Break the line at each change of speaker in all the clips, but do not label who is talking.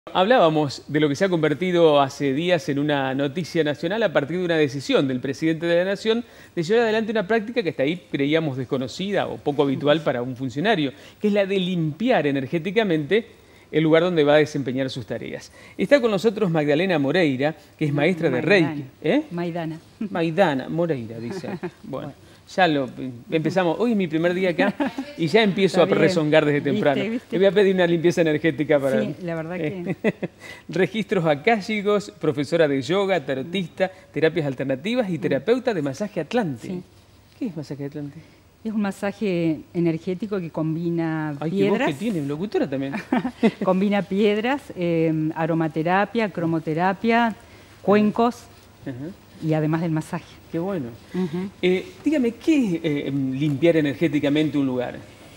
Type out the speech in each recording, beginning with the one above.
Hablábamos de lo que se ha convertido hace días en una noticia nacional a partir de una decisión del presidente de la Nación de llevar adelante una práctica que hasta ahí creíamos desconocida o poco habitual para un funcionario, que es la de limpiar energéticamente el lugar donde va a desempeñar sus tareas. Está con nosotros Magdalena Moreira, que es maestra de Reiki.
Maidana.
Maidana, Moreira, dice. Bueno, ya lo empezamos. Hoy es mi primer día acá y ya empiezo a rezongar desde temprano.
¿Viste?
Le voy a pedir una limpieza energética para...
Sí, la verdad que...
Registros akáshicos, profesora de yoga, tarotista, terapias alternativas y terapeuta de masaje atlante.
Sí.
¿Qué es masaje atlante?
Es un masaje energético que combina
Ay,
piedras.
qué voz que tiene, locutora también.
Combina piedras, aromaterapia, cromoterapia, cuencos y además del masaje.
Qué bueno. Dígame, ¿qué es limpiar energéticamente un lugar?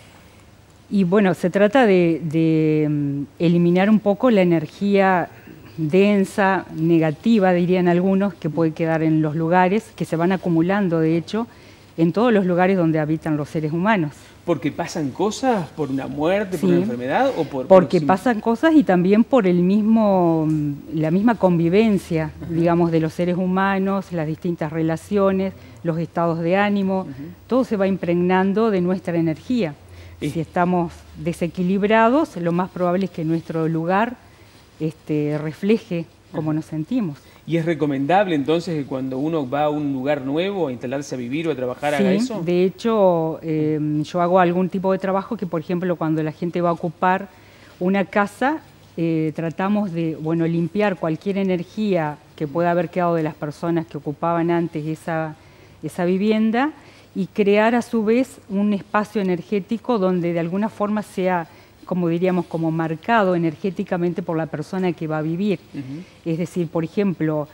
Y bueno, se trata de eliminar un poco la energía densa, negativa, dirían algunos, que puede quedar en los lugares, que se van acumulando, de hecho, en todos los lugares donde habitan los seres humanos.
¿Porque pasan cosas por una muerte, por
Sí,
una enfermedad? O
porque pasan cosas y también por la misma convivencia, digamos, de los seres humanos, las distintas relaciones, los estados de ánimo, todo se va impregnando de nuestra energía. Si estamos desequilibrados, lo más probable es que nuestro lugar refleje cómo nos sentimos.
¿Y es recomendable entonces que cuando uno va a un lugar nuevo a instalarse a vivir o a trabajar haga eso?
De hecho, yo hago algún tipo de trabajo que, por ejemplo, cuando la gente va a ocupar una casa, tratamos de limpiar cualquier energía que pueda haber quedado de las personas que ocupaban antes esa vivienda y crear a su vez un espacio energético donde de alguna forma sea, como diríamos, como marcado energéticamente por la persona que va a vivir. Es decir, por ejemplo,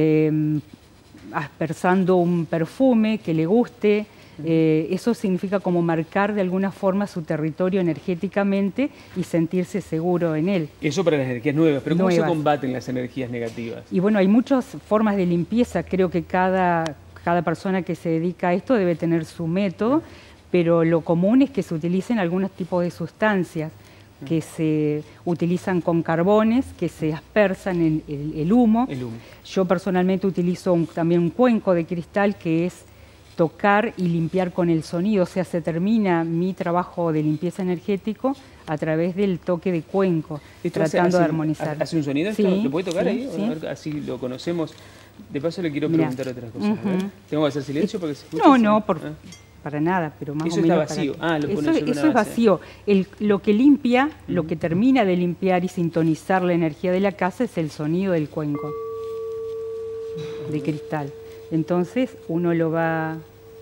aspersando un perfume que le guste, eso significa como marcar de alguna forma su territorio energéticamente y sentirse seguro en él.
Eso para las energías nuevas, pero ¿cómo se combaten las energías negativas?
Y bueno, hay muchas formas de limpieza, creo que cada persona que se dedica a esto debe tener su método, pero lo común es que se utilicen algunos tipos de sustancias que se utilizan con carbones, que se aspersan en el humo. Yo personalmente utilizo también un cuenco de cristal que es tocar y limpiar con el sonido, o sea, se termina mi trabajo de limpieza energético a través del toque de cuenco, tratando de armonizar.
¿Hace un sonido esto?
Sí,
¿Lo puede tocar ahí?
Sí.
A ver, así lo conocemos. De paso le quiero preguntar otras cosas. ¿Tengo que hacer silencio porque se escucha?
No, para nada, pero más o menos...
Eso está vacío.
Eso es vacío. Lo que limpia, lo que termina de limpiar y sintonizar la energía de la casa es el sonido del cuenco de cristal. Entonces uno lo va...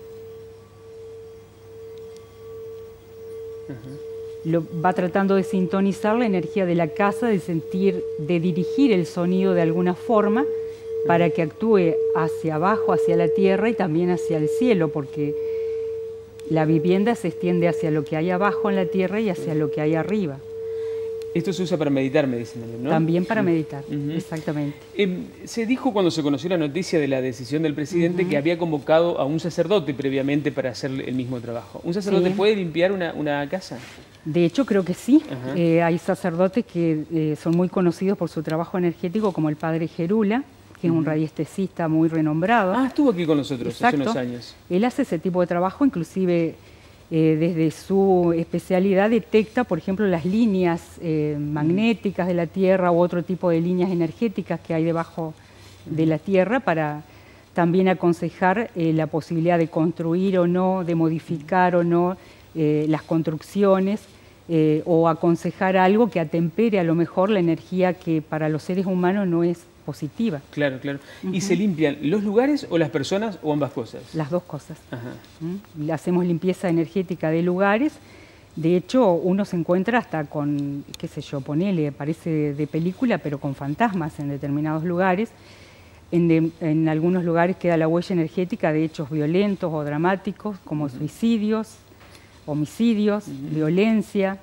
va tratando de sintonizar la energía de la casa, de dirigir el sonido de alguna forma para que actúe hacia abajo, hacia la tierra y también hacia el cielo, porque la vivienda se extiende hacia lo que hay abajo en la tierra y hacia lo que hay arriba.
Esto se usa para meditar, me dicen, ¿no?
También para meditar, exactamente.
Se dijo cuando se conoció la noticia de la decisión del presidente que había convocado a un sacerdote previamente para hacer el mismo trabajo. ¿Un sacerdote puede limpiar una casa? De
hecho, creo que sí. Hay sacerdotes que son muy conocidos por su trabajo energético, como el padre Gerula, que es un radiestesista muy renombrado.
Ah, estuvo aquí con nosotros hace unos años.
Él hace ese tipo de trabajo, inclusive desde su especialidad detecta, por ejemplo, las líneas magnéticas de la Tierra u otro tipo de líneas energéticas que hay debajo de la Tierra para también aconsejar la posibilidad de construir o no, de modificar o no las construcciones o aconsejar algo que atempere a lo mejor la energía que para los seres humanos no es positiva.
Claro. ¿Y se limpian los lugares o las personas o ambas cosas?
Las dos cosas. Hacemos limpieza energética de lugares. De hecho, uno se encuentra hasta con, qué sé yo, ponele, parece de película, pero con fantasmas en determinados lugares. En algunos lugares queda la huella energética de hechos violentos o dramáticos, como suicidios, homicidios, violencia.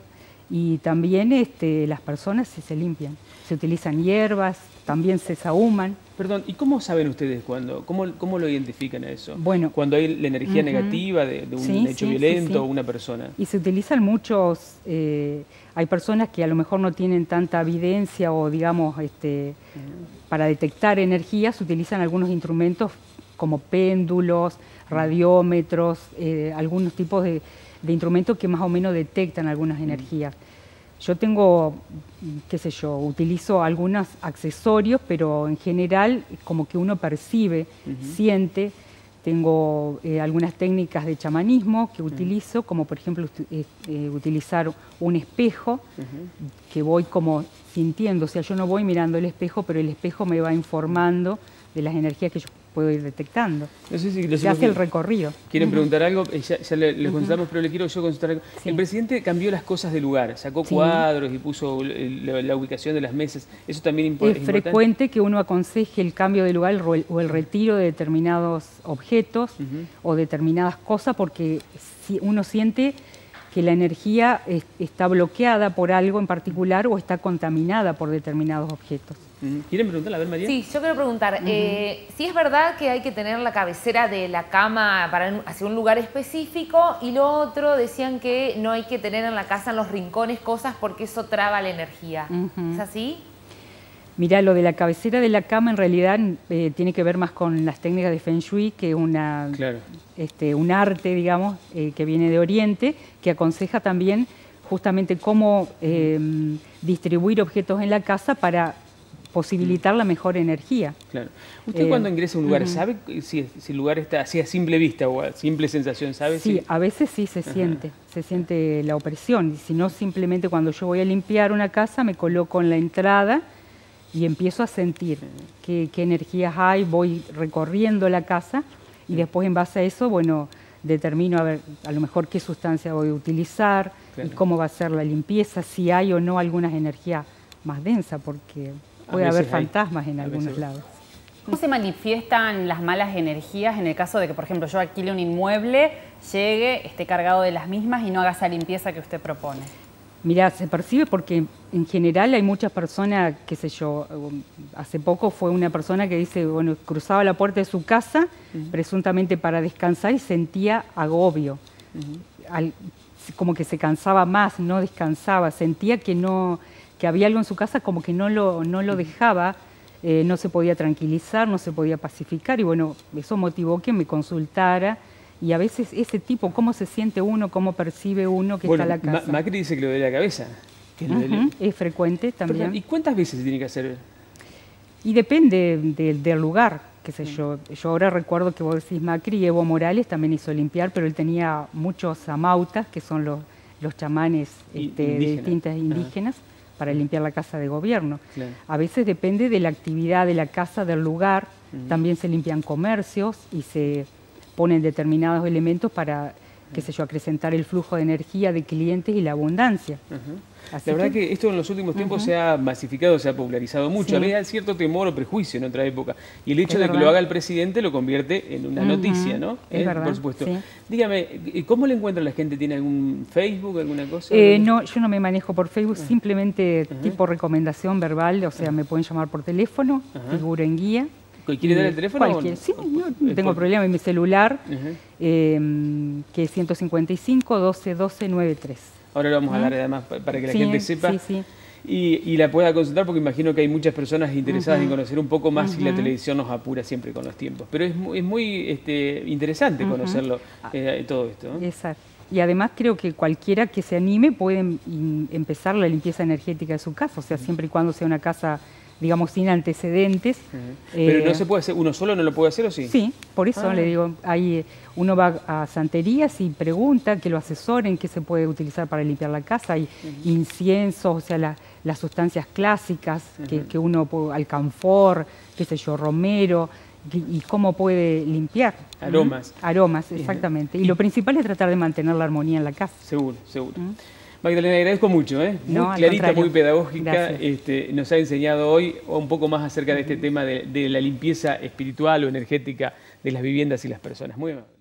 Y también las personas se limpian, se utilizan hierbas, también se sahuman.
Perdón, ¿y cómo saben ustedes cómo lo identifican a eso?
Bueno,
cuando hay la energía negativa de un hecho violento o una persona.
Y se utilizan muchos, hay personas que a lo mejor no tienen tanta evidencia o digamos, para detectar energías, utilizan algunos instrumentos como péndulos, radiómetros, algunos tipos de instrumentos que más o menos detectan algunas energías. Yo tengo, qué sé yo, utilizo algunos accesorios, pero en general como que uno percibe, siente. Tengo algunas técnicas de chamanismo que utilizo, como por ejemplo utilizar un espejo, que voy como sintiendo, o sea, yo no voy mirando el espejo, pero el espejo me va informando de las energías que yo puedo ir detectando.
No sé si
se hace el recorrido.
¿Quieren preguntar algo? Ya les contestamos, pero le quiero yo consultar algo.
Sí.
El presidente cambió las cosas de lugar, sacó cuadros y puso la ubicación de las mesas. ¿Eso también es importante?
Es frecuente que uno aconseje el cambio de lugar o el retiro de determinados objetos o determinadas cosas, porque si uno siente que la energía está bloqueada por algo en particular o está contaminada por determinados objetos.
¿Quieren preguntarle? A ver, María.
Sí, yo quiero preguntar, si es verdad que hay que tener la cabecera de la cama hacia un lugar específico, y lo otro, decían que no hay que tener en la casa, en los rincones, cosas porque eso traba la energía. ¿Es así?
Mirá, lo de la cabecera de la cama en realidad tiene que ver más con las técnicas de Feng Shui, que un arte, digamos, que viene de Oriente, que aconseja también justamente cómo distribuir objetos en la casa para posibilitar la mejor energía.
Claro. ¿Usted cuando ingresa a un lugar sabe si el lugar está así a simple vista o a simple sensación? ¿Sabe?
Sí, a veces sí se siente la opresión. Y si no, simplemente cuando yo voy a limpiar una casa me coloco en la entrada y empiezo a sentir qué energías hay, voy recorriendo la casa y después en base a eso, bueno, determino a lo mejor qué sustancia voy a utilizar y cómo va a ser la limpieza, si hay o no algunas energías más densas, porque puede haber fantasmas en algunos lados.
¿Cómo se manifiestan las malas energías en el caso de que, por ejemplo, yo alquile un inmueble, llegue, esté cargado de las mismas y no haga esa limpieza que usted propone?
Mirá, se percibe porque en general hay muchas personas, qué sé yo, hace poco fue una persona que dice, bueno, cruzaba la puerta de su casa presuntamente para descansar y sentía agobio, como que se cansaba más, no descansaba, sentía que había algo en su casa como que no lo dejaba, no se podía tranquilizar, no se podía pacificar, y bueno, eso motivó que me consultara. Y a veces ese tipo, cómo se siente uno, cómo percibe uno que está en la casa.
Macri dice que lo de la cabeza. Que
es frecuente también.
Perdón, ¿y cuántas veces se tiene que hacer?
Y depende del lugar, qué sé yo. Yo ahora recuerdo que vos decís Macri, y Evo Morales también hizo limpiar, pero él tenía muchos amautas, que son los chamanes de distintas indígenas, para limpiar la casa de gobierno. Claro. A veces depende de la actividad de la casa, del lugar. También se limpian comercios y se ponen determinados elementos para, qué sé yo, acrecentar el flujo de energía de clientes y la abundancia.
La verdad que esto en los últimos tiempos se ha masificado, se ha popularizado mucho. Había cierto temor o prejuicio en otra época. Y el hecho de que lo haga el presidente lo convierte en una noticia, ¿no?
Es verdad.
Por supuesto. Sí. Dígame, ¿cómo le encuentra la gente? ¿Tiene algún Facebook, alguna cosa?
No, yo no me manejo por Facebook, simplemente tipo recomendación verbal, o sea, me pueden llamar por teléfono, figuro en guía.
¿Quiere dar el teléfono?
Sí, no tengo problema. En mi celular, que es 155 12 12 93.
Ahora lo vamos a dar además para que la gente sepa y la pueda consultar, porque imagino que hay muchas personas interesadas en conocer un poco más, y la televisión nos apura siempre con los tiempos. Pero es muy interesante conocerlo, todo esto, ¿no?
Exacto. Y además creo que cualquiera que se anime puede empezar la limpieza energética de su casa, o sea, siempre y cuando sea una casa, digamos, sin antecedentes.
Pero no se puede hacer, ¿uno solo no lo puede hacer o sí?
Sí, por eso le digo, uno va a santerías y pregunta que lo asesoren, qué se puede utilizar para limpiar la casa. Hay inciensos, o sea, las sustancias clásicas que uno puede, alcanfor, qué sé yo, romero, y cómo puede limpiar.
Aromas.
Aromas, exactamente. Y lo principal es tratar de mantener la armonía en la casa.
Seguro, seguro. Magdalena, agradezco mucho, muy clarita, muy pedagógica. Nos ha enseñado hoy un poco más acerca de este tema de la limpieza espiritual o energética de las viviendas y las personas. Muy bien.